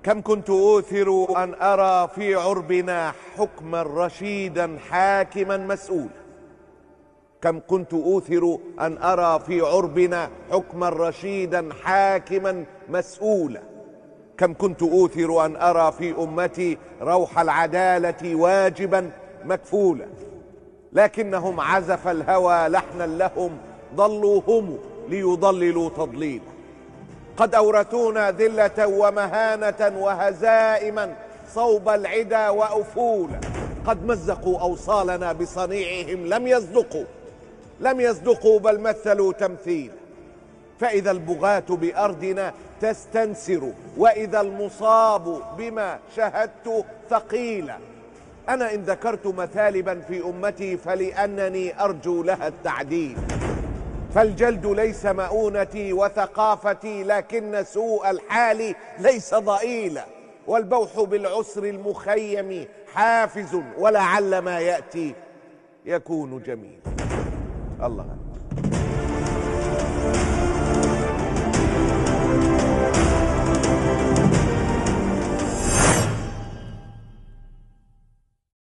كم كنت أوثر أن أرى في عربنا حكما رشيدا حاكما مسؤولا. كم كنت أوثر أن أرى في عربنا حكما رشيدا حاكما مسؤولا. كم كنت أوثر أن أرى في أمتي روح العدالة واجبا مكفولا. لكنهم عزف الهوى لحنا لهم ضلوا هم ليضللوا تضليلا. قد أورثونا ذلة ومهانة وهزائما صوب العدا وأفولا. قد مزقوا أوصالنا بصنيعهم لم يصدقوا بل مثلوا تمثيلا. فإذا البغاة بأرضنا تستنسر وإذا المصاب بما شهدت ثقيلا. أنا إن ذكرت مثالبا في أمتي فلأنني أرجو لها التعديل. فالجلد ليس مؤونتي وثقافتي لكن سوء الحال ليس ضئيلا. والبوح بالعسر المخيم حافز ولعل ما يأتي يكون جميلا. الله.